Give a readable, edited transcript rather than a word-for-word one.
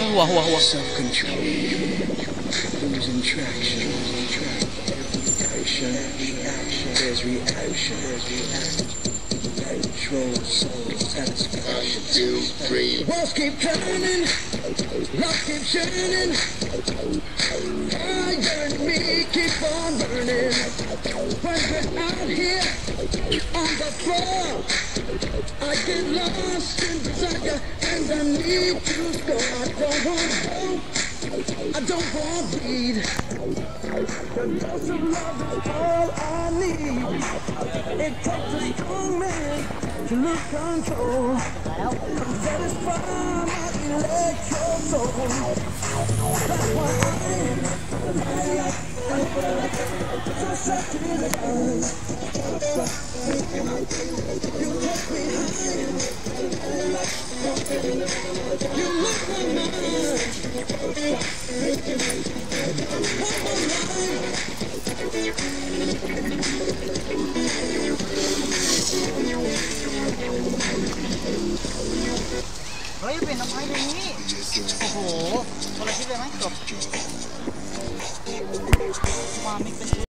หัว self-control, losing traction, action, there's reaction, control, soul, satisfaction. 1, 2, 3. Walls keep turning, love keeps shining, fire and me keep on burning. When we're out here on the floor, I get lost in desire and I need to go. I don't want hope, I don't want greed. The dose of love is all I need. It takes a strong man to lose control. Satisfy my electro soul. That's why I'm so satisfied. You take me high. You make my mind. เฮ้ยเป็นทำไมอย่างนี้โอ้โหคนละคิดเลยไหมจบมามิกเป็น